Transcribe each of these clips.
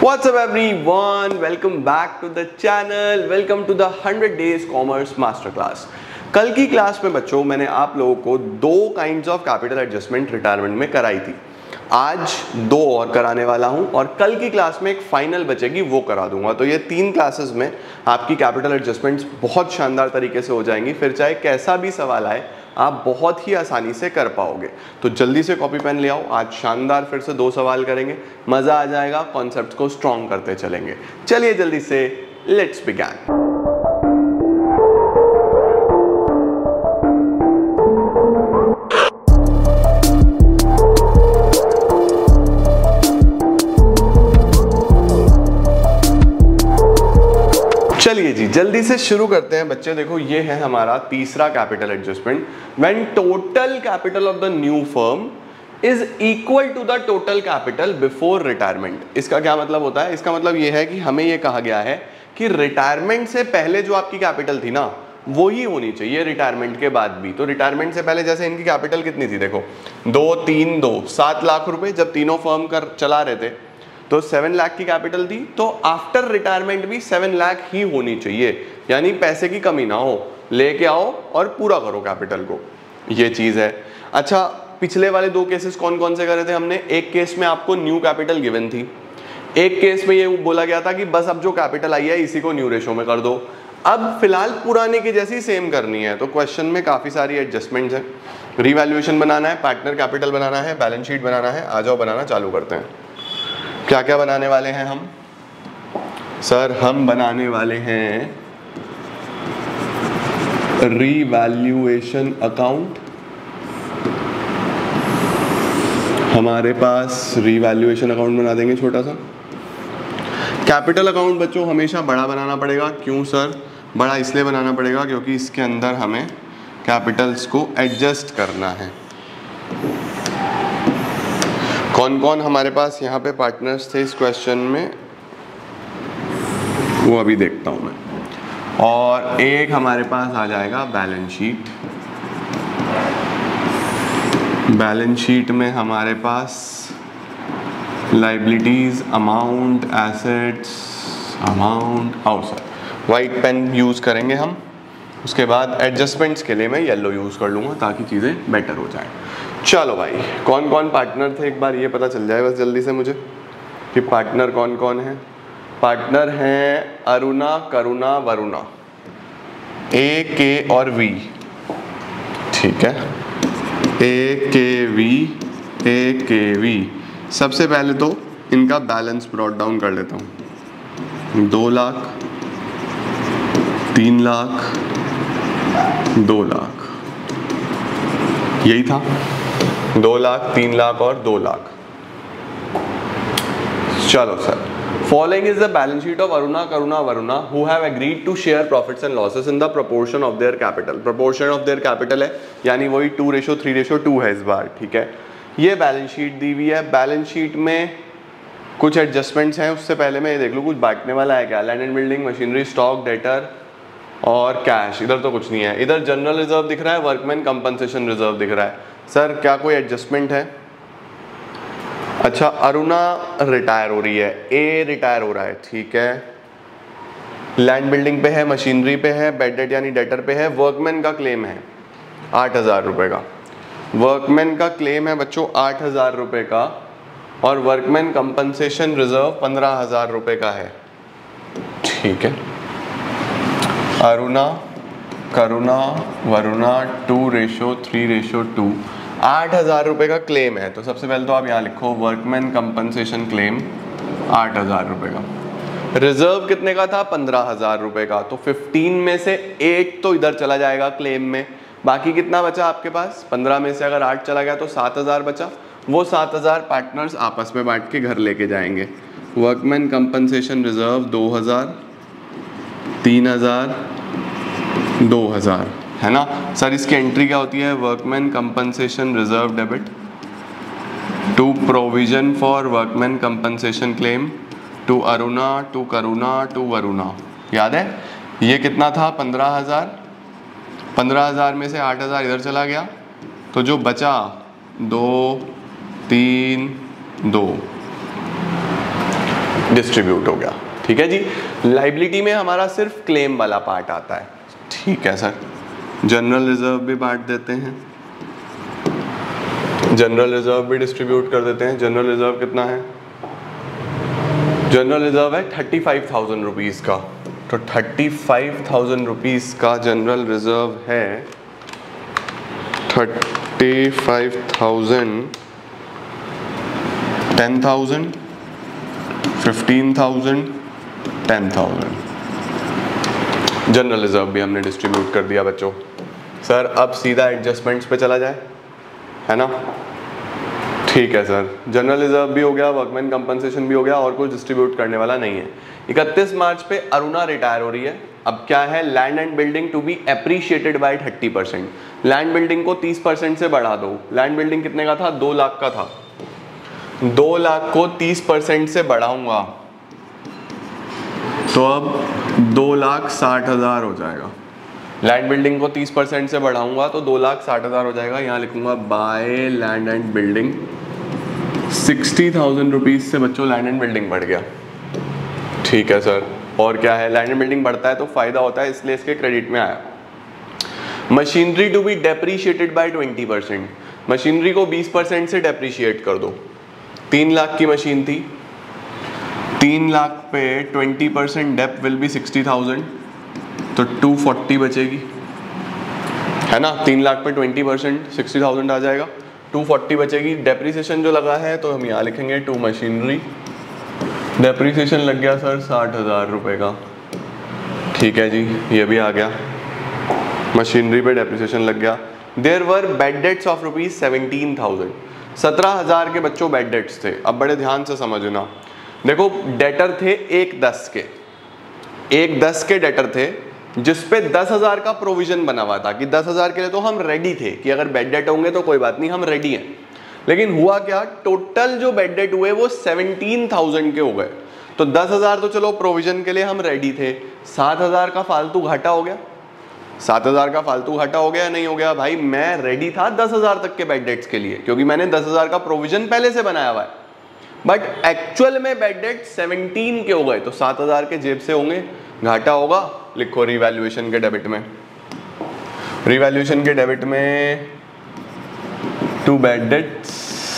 What's up everyone? Welcome back to the channel. Welcome to the 100 Days Commerce Master Class. कल की class में बच्चों मैंने आप लोगों को दो kinds of capital adjustment retirement में कराई थी। आज दो और कराने वाला हूं और कल की क्लास में एक फाइनल बचेगी वो करा दूंगा। तो ये 3 क्लासेस में आपकी कैपिटल एडजस्टमेंट्स बहुत शानदार तरीके से हो जाएंगी। फिर चाहे कैसा भी सवाल आए आप बहुत ही आसानी से कर पाओगे। तो जल्दी से कॉपी पेन ले आओ। आज शानदार फिर से 2 सवाल करेंगे, मजा आ जाएगा, कॉन्सेप्ट को स्ट्रॉन्ग करते चलेंगे। चलिए जल्दी से लेट्स बिगिन। चलिए जी जल्दी से शुरू करते हैं बच्चे। देखो ये है हमारा तीसरा capital adjustment. When total capital of the new firm is equal to the total capital before retirement. इसका क्या मतलब होता है? इसका मतलब ये है कि हमें ये कहा गया है कि रिटायरमेंट से पहले जो आपकी कैपिटल थी ना वो ही होनी चाहिए रिटायरमेंट के बाद भी। तो रिटायरमेंट से पहले जैसे इनकी कैपिटल कितनी थी, देखो 2 3 2 7 लाख रुपए जब तीनों फर्म कर चला रहे थे तो 7 लाख की कैपिटल थी। तो आफ्टर रिटायरमेंट भी 7 लाख ही होनी चाहिए, यानी पैसे की कमी ना हो। लेके आओ और पूरा करो कैपिटल को, ये चीज है। अच्छा, पिछले वाले 2 केसेस कौन कौन से करे थे हमने? एक केस में आपको न्यू कैपिटल गिवन थी, एक केस में ये बोला गया था कि बस अब जो कैपिटल आई है इसी को न्यू रेशो में कर दो। अब फिलहाल पुराने की जैसी सेम करनी है। तो क्वेश्चन में काफी सारी एडजस्टमेंट्स हैं। रिवैल्यूएशन बनाना है, पार्टनर कैपिटल बनाना है, बैलेंस शीट बनाना है। आ जाओ बनाना चालू करते हैं। क्या क्या बनाने वाले हैं हम? सर हम बनाने वाले हैं रीवैल्यूएशन अकाउंट। हमारे पास रीवैल्यूएशन अकाउंट बना देंगे छोटा सा। कैपिटल अकाउंट बच्चों हमेशा बड़ा बनाना पड़ेगा। क्यों सर? बड़ा इसलिए बनाना पड़ेगा क्योंकि इसके अंदर हमें कैपिटल्स को एडजस्ट करना है। कौन कौन हमारे पास यहाँ पे पार्टनर्स थे इस क्वेश्चन में वो अभी देखता हूँ मैं। और एक हमारे पास आ जाएगा बैलेंस शीट। बैलेंस शीट में हमारे पास लाइबिलिटीज, अमाउंट, एसेट्स, अमाउंट। आओ सर वाइट पेन यूज करेंगे हम। उसके बाद एडजस्टमेंट्स के लिए मैं येलो यूज कर लूँगा ताकि चीज़ें बेटर हो जाए। चलो भाई, कौन कौन पार्टनर थे एक बार ये पता चल जाए बस जल्दी से मुझे कि पार्टनर कौन कौन है। पार्टनर हैं अरुणा, करुणा, वरुणा, ए, के और वी। ठीक है, ए, के, वी, ए, के, वी। सबसे पहले तो इनका बैलेंस ब्रॉट डाउन कर लेता हूँ। 2 लाख, 3 लाख, 2 लाख, यही था। 2 लाख, 3 लाख और 2 लाख। चलो sir, following is the balance sheet of Aruna, Karuna, Varuna who have agreed to share profits and losses in the proportion of their capital. Proportion of their capital है यानी वही 2:3:2 है इस बार। ठीक है, ये बैलेंस शीट दी हुई है। बैलेंस शीट में कुछ एडजस्टमेंट्स हैं। उससे पहले मैं ये देख लूँ कुछ बांटने वाला है क्या? Land and building, machinery, stock, debtor और कैश। इधर तो कुछ नहीं है। इधर जनरल रिजर्व दिख रहा है, वर्कमैन कंपनसेशन रिजर्व दिख रहा है। सर क्या कोई एडजस्टमेंट है? अच्छा, अरुणा रिटायर हो रही है, ए रिटायर हो रहा है। ठीक है, लैंड बिल्डिंग पे है, मशीनरी पे है, बेड डेट यानी डेटर पे है। वर्कमैन का क्लेम है 8,000 रुपये का। वर्कमैन का क्लेम है बच्चों 8,000 रुपये का और वर्कमैन कंपनसेशन रिजर्व 15,000 रुपये का है। ठीक है, अरुणा, करुणा, वरुणा 2:3:2 8,000 रुपये का क्लेम है। तो सबसे पहले तो आप यहाँ लिखो वर्कमैन कंपनसेशन क्लेम 8,000 रुपये का। रिजर्व कितने का था? 15,000 रुपये का। तो 15 में से 8 तो इधर चला जाएगा क्लेम में। बाकी कितना बचा आपके पास? 15 में से अगर 8 चला गया तो 7,000 बचा। वो 7,000 पार्टनर्स आपस में बांट के घर लेके जाएंगे। वर्कमैन कंपनसेशन रिजर्व 2,000, 3,000, 2,000 है ना सर। इसकी एंट्री क्या होती है? Workman compensation reserve debit to provision for workman compensation claim to Aruna, to Karuna, to Varuna. याद है ये कितना था? 15,000। 15,000 में से 8,000 इधर चला गया तो जो बचा 2 3 2 डिस्ट्रीब्यूट हो गया। ठीक है जी। लाइबिलिटी में हमारा सिर्फ क्लेम वाला पार्ट आता है। ठीक है सर। जनरल रिजर्व भी बांट देते हैं, जनरल रिजर्व भी डिस्ट्रीब्यूट कर देते हैं। जनरल रिजर्व कितना है? जनरल रिजर्व है 35,000 रुपीज़ का, तो 35,000 रुपीज़ का जनरल रिजर्व है। 35,000, 10,000, 15,000, 10,000 जनरल रिजर्व भी हमने डिस्ट्रीब्यूट कर दिया बच्चों। सर अब सीधा एडजस्टमेंट्स पे चला जाए, है ना? ठीक है सर, जनरल रिजर्व भी हो गया, वर्कमैन कंपनसेशन भी हो गया, और कुछ डिस्ट्रीब्यूट करने वाला नहीं है। 31 मार्च पे अरुणा रिटायर हो रही है। अब क्या है? Land and building to be appreciated by 30%। Land building को 30% से बढ़ा दो। लैंड बिल्डिंग कितने का था? 2 लाख का था। 2 लाख को 30% से बढ़ाऊंगा तो अब 2,60,000 हो जाएगा। लैंड बिल्डिंग को 30% से बढ़ाऊंगा तो 2,60,000 हो जाएगा। यहाँ लिखूंगा by land and building. 60,000 rupees से बच्चों लैंड एंड बिल्डिंग बढ़ गया। ठीक है सर। और क्या है? लैंड एंड बिल्डिंग बढ़ता है तो फायदा होता है, इसलिए इसके क्रेडिट में आया। Machinery to be depreciated by 20%। Machinery को 20% से डेप्रीशिएट कर दो। 3 लाख की मशीन थी, 3 लाख पे 20% डेप विल बी 60,000, तो 240 बचेगी, है ना? 3 लाख पे 20% 60,000 आ जाएगा, 240 बचेगी। डेप्रीसिएशन जो लगा है तो हम यहाँ लिखेंगे टू मशीनरी। डेप्रीसिएशन लग गया सर 60,000 रुपये का। ठीक है जी, ये भी आ गया। मशीनरी पे डेप्रीसिएशन लग गया। There were bad debts of rupees 17,000। 17,000 के बच्चों बेड डेट्स थे। अब बड़े ध्यान से समझना, देखो डेटर थे 1/10 के, 1/10 के डेटर थे जिसपे 10,000 का प्रोविजन बना हुआ था कि 10,000 के लिए तो हम रेडी थे कि अगर बेड डेट होंगे तो कोई बात नहीं, हम रेडी हैं। लेकिन हुआ क्या? टोटल जो बेड डेट हुए वो 17,000 के हो गए। तो 10,000 तो चलो प्रोविजन के लिए हम रेडी थे, 7,000 का फालतू घाटा हो गया। 7,000 का फालतू घाटा हो गया, नहीं हो गया? भाई मैं रेडी था 10,000 तक के बेड डेट्स के लिए क्योंकि मैंने 10,000 का प्रोविजन पहले से बनाया हुआ है, बट एक्चुअल में बेड डेट 17 के हो गए, तो 7,000 के जेब से होंगे, घाटा होगा। लिखो रिवैल्यूएशन के डेबिट में, रिवैल्यूएशन के डेबिट में टू बेड डेट्स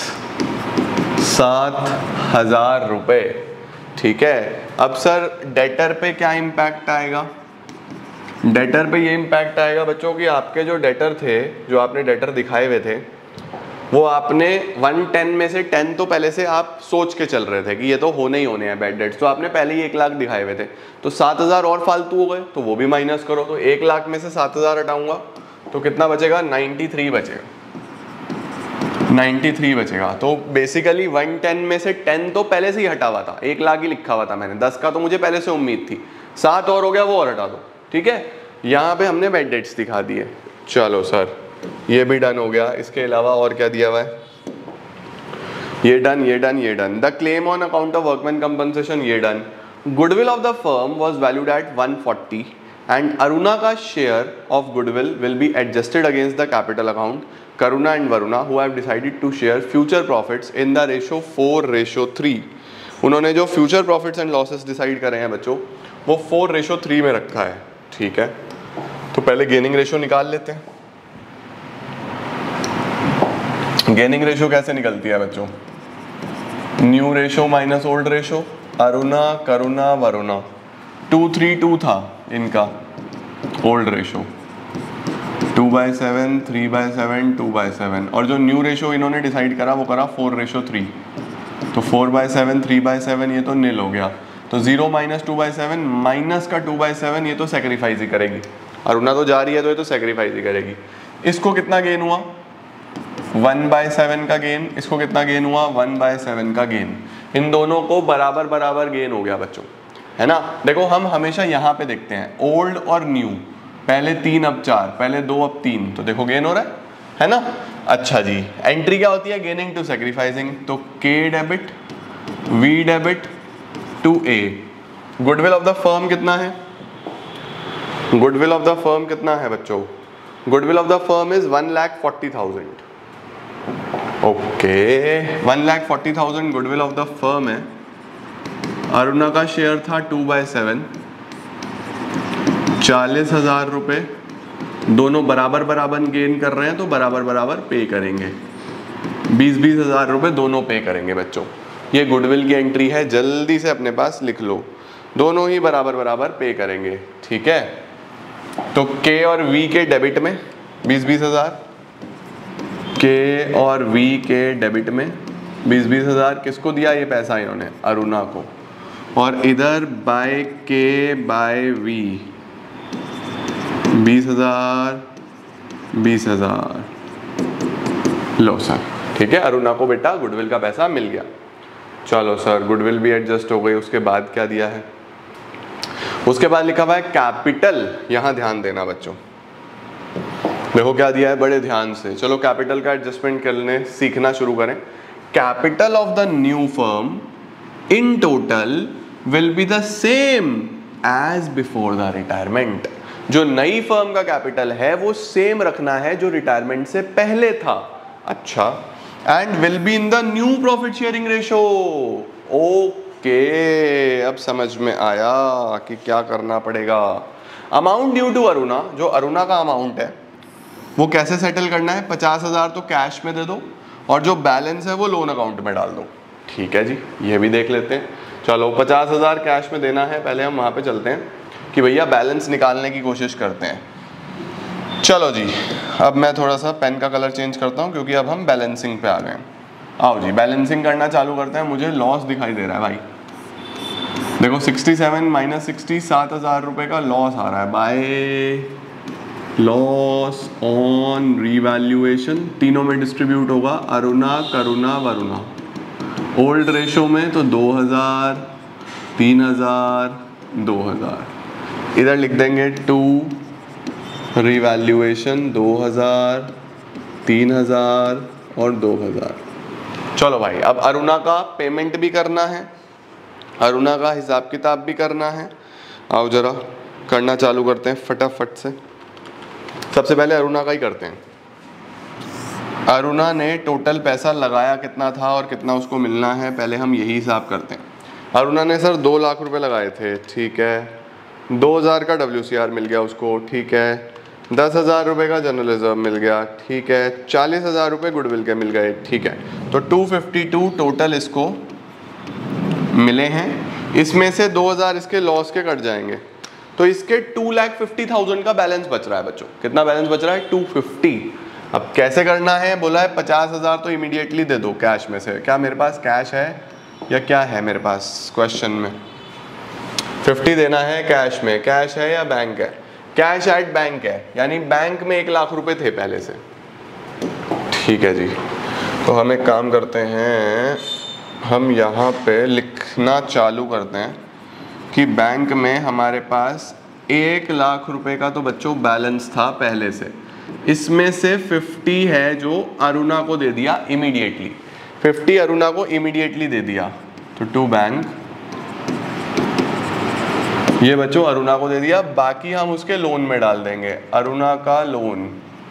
7,000 रुपए। ठीक है। अब सर डेटर पे क्या इम्पैक्ट आएगा? डेटर पे ये इम्पैक्ट आएगा बच्चों कि आपके जो डेटर थे, जो आपने डेटर दिखाए हुए थे, वो आपने 110 में से 10 तो पहले से आप सोच के चल रहे थे कि ये तो होने ही होने हैं बेड डेट्स, तो आपने पहले ही 1 लाख दिखाए हुए थे, तो 7,000 और फालतू हो गए, तो वो भी माइनस करो। तो 1 लाख में से 7,000 हटाऊंगा तो कितना बचेगा? 93 बचेगा। 93 बचेगा। तो बेसिकली 110 में से 10 तो पहले से ही हटा हुआ था, 1 लाख ही लिखा हुआ था मैंने, 10 का तो मुझे पहले से उम्मीद थी, 7 और हो गया, वो और हटा दो। ठीक है। यहाँ पे हमने बेड डेट्स दिखा दिए। चलो सर, ये भी डन हो गया। इसके अलावा और क्या दिया हुआ है? ये डन, ये डन, ये done. The claim on account of workman compensation, ये done. Goodwill of the firm was valued at 140 and Aruna का share of goodwill will be adjusted against the capital account. Karuna and Varuna who have decided to share future profits in the ratio 4:3। उन्होंने जो future profits and losses decide करे हैं बच्चों, वो 4:3 में रखा है। ठीक है। तो पहले गेनिंग रेशो निकाल लेते हैं। गेनिंग रेशो कैसे निकलती है बच्चों? New ratio minus old ratio. Aruna, Karuna, Varuna, 2:3:2 था इनका ओल्ड रेशो, 2/7, 3/7, 2/7, और जो न्यू रेशो इन्होंने डिसाइड करा वो करा 4:3। तो 4/7, 3/7 ये तो नील हो गया। तो 0 - 2/7 माइनस का 2/7, ये तो सेक्रीफाइस ही करेगी। अरुणा तो जा रही है तो ये तो सेक्रीफाइस ही करेगी। इसको कितना गेन हुआ? 1/7 का गेन। इसको कितना गेन हुआ? 1/7 का गेन। इन दोनों को बराबर बराबर गेन हो गया बच्चों, है ना? देखो हम हमेशा यहाँ पे देखते हैं ओल्ड और न्यू, पहले 3 अब 4, पहले 2 अब 3, तो देखो गेन हो रहा है ना? अच्छा जी, एंट्री क्या होती है? Gaining to sacrificing. तो K debit, V debit to A। Goodwill of the firm कितना है? गुडविल ऑफ द फर्म कितना है बच्चों? Goodwill of the firm is 1,40,000। Okay, 1,40,000 goodwill of the firm है। अरुणा का शेयर था 2/7, 40,000 रुपये, दोनों बराबर बराबर गेन कर रहे हैं तो बराबर बराबर पे करेंगे, 20-20 हज़ार रुपये दोनों पे करेंगे बच्चों। ये गुडविल की एंट्री है, जल्दी से अपने पास लिख लो, दोनों ही बराबर बराबर पे करेंगे, ठीक है। तो के और वी के डेबिट में 20-20 हज़ार, के और वी के डेबिट में 20-20 हज़ार, किसको दिया ये पैसा इन्होंने, अरुणा को, और इधर बाय के बाय वी 20,000 20,000, लो सर, ठीक है, अरुणा को बेटा गुडविल का पैसा मिल गया। चलो सर, गुडविल भी एडजस्ट हो गई। उसके बाद क्या दिया है, उसके बाद लिखा हुआ है कैपिटल। यहां ध्यान देना बच्चों, देखो क्या दिया है, बड़े ध्यान से। चलो कैपिटल का एडजस्टमेंट करने सीखना शुरू करें। Capital of the new firm in total will be the same as before the retirement. जो नई फर्म का कैपिटल है वो सेम रखना है जो रिटायरमेंट से पहले था। अच्छा, and will be in the new profit sharing ratio. Okay, अब समझ में आया कि क्या करना पड़ेगा। अमाउंट ड्यू टू अरुणा, जो अरुणा का अमाउंट है वो कैसे सेटल करना है, 50,000 तो कैश में दे दो और जो बैलेंस है वो लोन अकाउंट में डाल दो। ठीक है जी, ये भी देख लेते हैं। चलो 50,000 कैश में देना है, पहले हम वहाँ पे चलते हैं कि भैया बैलेंस निकालने की कोशिश करते हैं। चलो जी, अब मैं थोड़ा सा पेन का कलर चेंज करता हूँ क्योंकि अब हम बैलेंसिंग पे आ गए हैं। आओ जी, बैलेंसिंग करना चालू करते हैं। मुझे लॉस दिखाई दे रहा है भाई, देखो 67 माइनस 60, 7,000 रुपये का लॉस आ रहा है बाय लॉस ऑन रीवैल्यूएशन। तीनों में डिस्ट्रीब्यूट होगा, अरुणा, करुणा, वरुणा। ओल्ड रेशो में तो 2,000, 3,000, 2,000। इधर लिख देंगे 2 रीवैल्यूएशन 2,000, 3,000 और 2,000। चलो भाई, अब अरुणा का पेमेंट भी करना है, अरुणा का हिसाब किताब भी करना है। आओ जरा करना चालू करते हैं फटाफट से। सबसे पहले अरुणा का ही करते हैं। अरुणा ने टोटल पैसा लगाया कितना था और कितना उसको मिलना है, पहले हम यही हिसाब करते हैं। अरुणा ने सर 2 लाख रुपए लगाए थे, ठीक है। 2,000 का WCR मिल गया उसको, ठीक है। 10,000 रुपये का जनरल रिजर्व मिल गया, ठीक है। 40,000 रुपये गुडविल के मिल गए, ठीक है। तो 252 टोटल इसको मिले हैं। इसमें से 2,000 इसके लॉस के कट जाएंगे, तो इसके 2,50,000 का बैलेंस बच रहा है बच्चों। कितना बैलेंस बच रहा है, 250। अब कैसे करना है, बोला है 50,000 तो इमीडिएटली दे दो कैश में से। क्या मेरे पास कैश है या क्या है मेरे पास, क्वेश्चन में 50 देना है कैश में। कैश है या बैंक है, कैश एट बैंक है, यानी बैंक में 1 लाख रुपए थे पहले से। ठीक है जी, तो हम एक काम करते हैं, हम यहाँ पे लिखना चालू करते हैं कि बैंक में हमारे पास 1 लाख रुपए का तो बच्चों बैलेंस था पहले से। इसमें से 50 है जो अरुणा को दे दिया इमीडिएटली, 50 अरुणा को इमीडिएटली दे दिया, तो टू बैंक ये बच्चों अरुणा को दे दिया। बाकी हम उसके लोन में डाल देंगे। अरुणा का लोन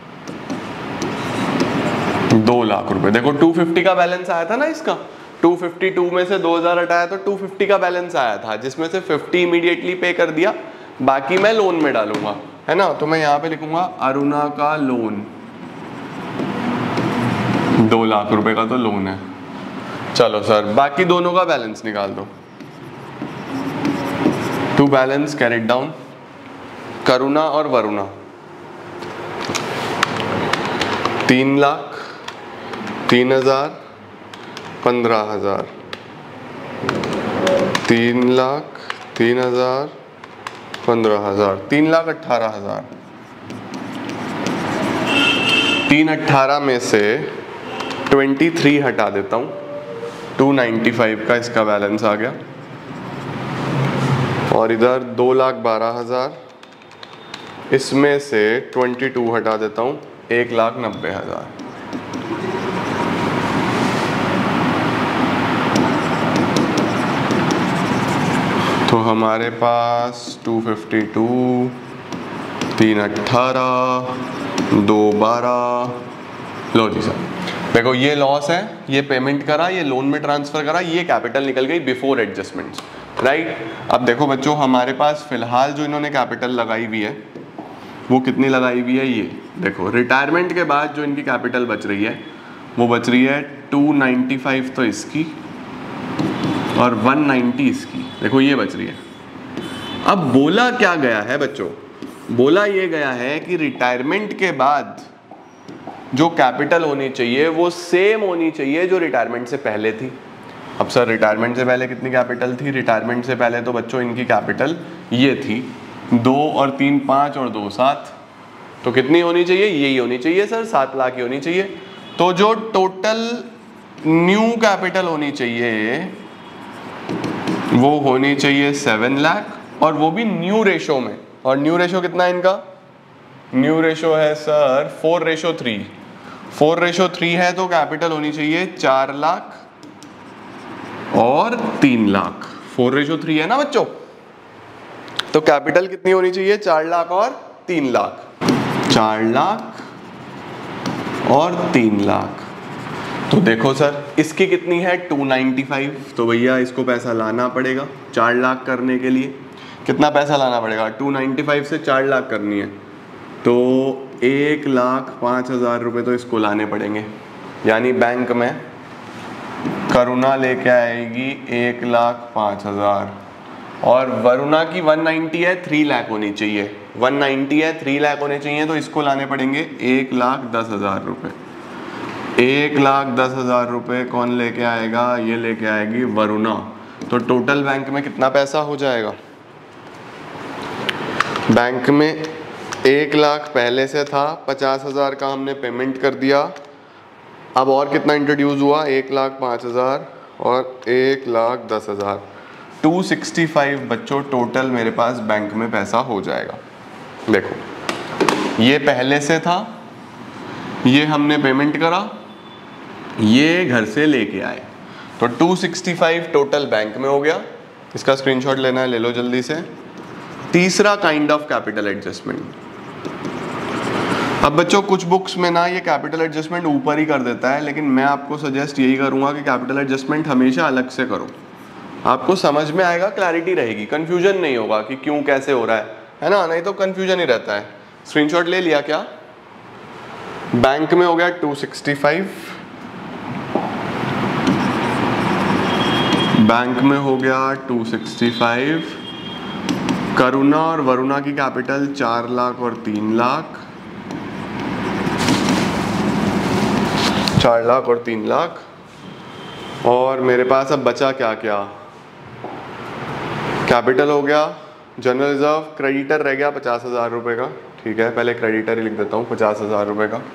2 लाख रुपए। देखो 250 का बैलेंस आया था ना इसका, 252 में से 2,000 हटाया तो 250 का बैलेंस आया था, जिसमें से 50 इमीडिएटली पे कर दिया, बाकी मैं लोन में डालूंगा, है ना। तो मैं यहाँ पे लिखूंगा अरुणा का लोन, 2 लाख रुपए का तो लोन है। चलो सर, बाकी दोनों का बैलेंस निकाल दो। To balance carried down, Karuna और वरुणा 3 लाख, 3,000, 15,000, 3 लाख, 3,000, 15,000, 3,18,000। 318 में से 23 हटा देता हूँ, 295 का इसका बैलेंस आ गया। और इधर 2,12,000, इसमें से 22 हटा देता हूँ, 1,90,000। तो हमारे पास 252, 318, 212। लो जी सर, देखो ये लॉस है, ये पेमेंट करा, ये लोन में ट्रांसफर करा, ये कैपिटल निकल गई बिफोर एडजस्टमेंट्स। राइट। अब देखो बच्चों, हमारे पास फिलहाल जो इन्होंने कैपिटल लगाई हुई है वो कितनी लगाई हुई है, ये देखो रिटायरमेंट के बाद जो इनकी कैपिटल बच रही है वो बच रही है 295 तो इसकी और 190 इसकी, देखो ये बच रही है। अब बोला क्या गया है बच्चों, बोला ये गया है कि रिटायरमेंट के बाद जो कैपिटल होनी चाहिए वो सेम होनी चाहिए जो रिटायरमेंट से पहले थी। अब सर रिटायरमेंट से पहले कितनी कैपिटल थी? रिटायरमेंट से पहले तो बच्चों इनकी कैपिटल ये थी 2 और 3 5 और 2 7, तो कितनी होनी चाहिए? यही होनी चाहिए सर, 7 लाख ही होनी चाहिए। तो जो टोटल न्यू कैपिटल होनी चाहिए वो होनी चाहिए 7 लाख, और वो भी न्यू रेशो में। और न्यू रेशो कितना है इनका? न्यू रेशो है सर 4:3। 4:3 है तो कैपिटल होनी चाहिए 4 लाख और 3 लाख। 4:3 है ना बच्चों, तो कैपिटल कितनी होनी चाहिए? 4 लाख और 3 लाख। 4 लाख और 3 लाख। तो देखो सर इसकी कितनी है? 295। तो भैया इसको पैसा लाना पड़ेगा 4 लाख करने के लिए। कितना पैसा लाना पड़ेगा? 295 से 4 लाख करनी है तो 1,05,000 रुपये तो इसको लाने पड़ेंगे। यानी बैंक में करुणा लेके आएगी 1,05,000 और वरुणा की 190 है, 3 लाख होनी चाहिए। 190 है, 3 लाख होने चाहिए, तो इसको लाने पड़ेंगे 1,10,000 रुपये। 1,10,000 रुपये कौन लेके आएगा? ये लेके आएगी वरुणा। तो टोटल बैंक में कितना पैसा हो जाएगा? बैंक में 1 लाख पहले से था, 50,000 का हमने पेमेंट कर दिया। अब और कितना इंट्रोड्यूस हुआ? 1,05,000 और 1,10,000। 265 बच्चों टोटल मेरे पास बैंक में पैसा हो जाएगा। देखो ये पहले से था, ये हमने पेमेंट करा, ये घर से लेके आए, तो 265 टोटल बैंक में हो गया। इसका स्क्रीनशॉट लेना है, ले लो जल्दी से। तीसरा काइंड ऑफ कैपिटल एडजस्टमेंट। अब बच्चों कुछ बुक्स में ना ये कैपिटल एडजस्टमेंट ऊपर ही कर देता है, लेकिन मैं आपको सजेस्ट यही करूंगा कि कैपिटल एडजस्टमेंट हमेशा अलग से करो। आपको समझ में आएगा, क्लैरिटी रहेगी, कंफ्यूजन नहीं होगा कि क्यों कैसे हो रहा है ना? नहीं तो कंफ्यूजन ही रहता है। स्क्रीनशॉट ले लिया क्या? बैंक में हो गया 265, बैंक में हो गया 265। करुणा और वरुणा की कैपिटल 4 लाख और 3 लाख, 4 लाख और 3 लाख। और मेरे पास अब बचा क्या क्या? कैपिटल हो गया, जनरल रिजर्व, क्रेडिटर रह गया 50,000 रुपये का। ठीक है, पहले क्रेडिटर ही लिख देता हूँ 50,000 रुपये का।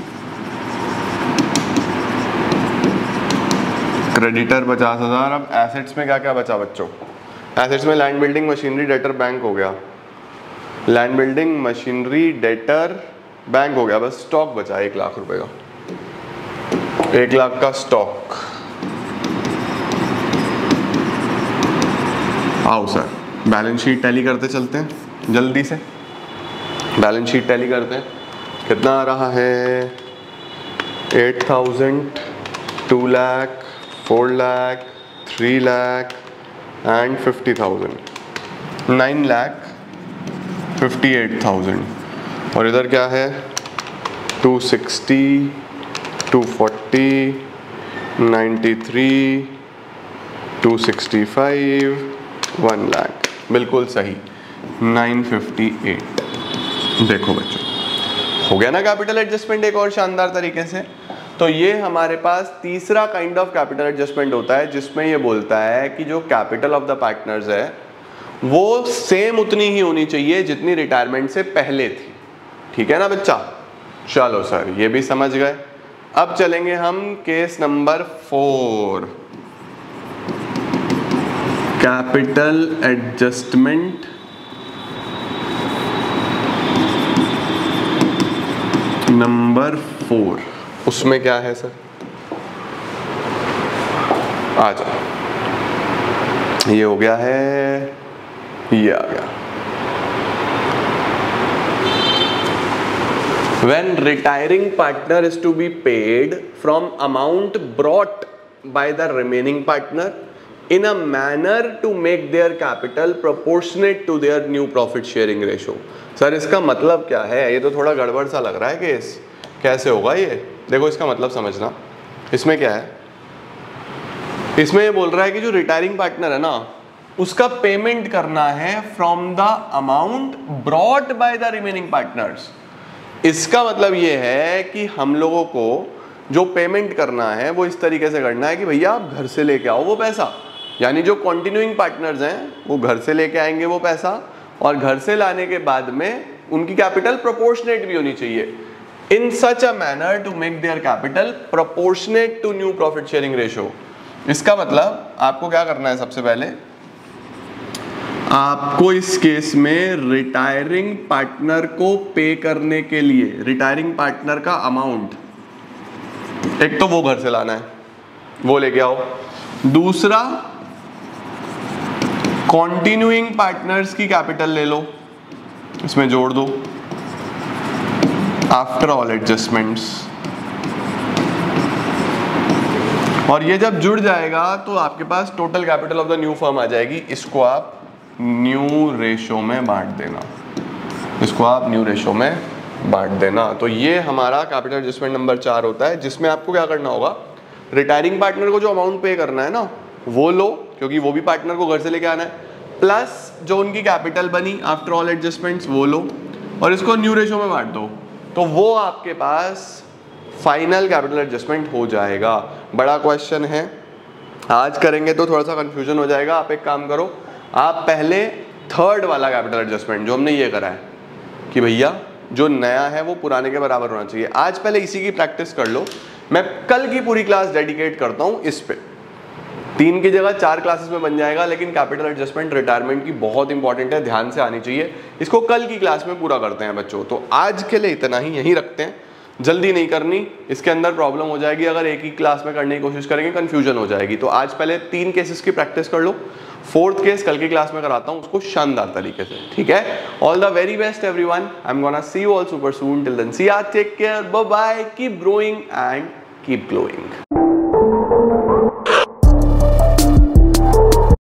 क्रेडिटर 50,000। अब एसेट्स में क्या क्या बचा बच्चों? एसेट्स में land building machinery debtor bank हो गया, land building machinery debtor bank हो गया। बस स्टॉक बचा 1 लाख रुपए का, 1 लाख का स्टॉक। आओ सर बैलेंस शीट टैली करते चलते हैं जल्दी से। बैलेंस शीट टैली करते हैं। कितना आ रहा है? 8,000, 2 लाख, 4 लाख, 3 लाख एंड 50,000, 9,58,000। और इधर क्या है? 260, 240, 93, 265, 1 लाख। बिल्कुल सही, 958। देखो बच्चों हो गया ना कैपिटल एडजस्टमेंट एक और शानदार तरीके से। तो ये हमारे पास तीसरा काइंड ऑफ कैपिटल एडजस्टमेंट होता है, जिसमें ये बोलता है कि जो कैपिटल ऑफ द पार्टनर्स है वो सेम उतनी ही होनी चाहिए जितनी रिटायरमेंट से पहले थी। ठीक है ना बच्चा? चलो सर ये भी समझ गए। अब चलेंगे हम case number 4, capital adjustment number 4। उसमें क्या है सर? आ जाओ, ये हो गया है, ये आ गया। When retiring partner is to be paid from amount brought by the remaining partner, in a manner to make their capital proportionate to their new profit sharing ratio। Sir इसका मतलब क्या है? ये तो थोड़ा गड़बड़ सा लग रहा है केस, कैसे होगा ये? देखो इसका मतलब समझना, इसमें क्या है, इसमें ये बोल रहा है कि जो रिटायरिंग पार्टनर है ना, उसका पेमेंट करना है from the amount brought by the remaining partners. इसका मतलब ये है कि हम लोगों को जो पेमेंट करना है वो इस तरीके से करना है कि भैया आप घर से लेके आओ वो पैसा, यानी जो कंटिन्यूइंग पार्टनर्स हैं वो घर से लेके आएंगे वो पैसा, और घर से लाने के बाद में उनकी कैपिटल प्रोपोर्शनेट भी होनी चाहिए, in such a manner to make their capital proportionate to new profit sharing ratio. इसका मतलब आपको क्या करना है, सबसे पहले आपको इस केस में रिटायरिंग पार्टनर को पे करने के लिए रिटायरिंग पार्टनर का अमाउंट, एक तो वो घर से लाना है, वो लेके आओ। दूसरा, कॉन्टिन्यूइंग पार्टनर्स की कैपिटल ले लो, इसमें जोड़ दो आफ्टर ऑल एडजस्टमेंट्स, और ये जब जुड़ जाएगा तो आपके पास total capital of the new firm आ जाएगी। इसको आप न्यू रेशो में बांट देना, इसको आप न्यू रेशो में बांट देना। तो ये हमारा कैपिटल एडजस्टमेंट नंबर 4 होता है, जिसमें आपको क्या करना होगा, रिटायरिंग पार्टनर को जो अमाउंट पे करना है ना वो लो, क्योंकि वो भी पार्टनर को घर से लेके आना है, प्लस जो उनकी कैपिटल बनी आफ्टर ऑल एडजस्टमेंट्स वो लो, और इसको न्यू रेशो में बांट दो, तो वो आपके पास फाइनल कैपिटल एडजस्टमेंट हो जाएगा। बड़ा क्वेश्चन है, आज करेंगे तो थोड़ा सा कंफ्यूजन हो जाएगा। आप एक काम करो, आप पहले थर्ड वाला कैपिटल एडजस्टमेंट जो हमने ये करा है कि भैया जो नया है वो पुराने के बराबर होना चाहिए, आज पहले इसी की प्रैक्टिस कर लो। मैं कल की पूरी क्लास डेडिकेट करता हूँ इस पे, 3 की जगह 4 क्लासेस में बन जाएगा, लेकिन कैपिटल एडजस्टमेंट रिटायरमेंट की बहुत इंपॉर्टेंट है, ध्यान से आनी चाहिए। इसको कल की क्लास में पूरा करते हैं बच्चों। तो आज के लिए इतना ही, यहीं रखते हैं, जल्दी नहीं करनी, इसके अंदर प्रॉब्लम हो जाएगी अगर एक ही क्लास में करने की कोशिश करेंगे, कंफ्यूजन हो जाएगी। तो आज पहले 3 केसेस की प्रैक्टिस कर लो, 4th केस कल की क्लास में कराता हूँ उसको शानदार तरीके से, ठीक है। All the very best everyone, I am gonna see you all super soon, till then see ya, take care, bye bye, keep growing and keep glowing.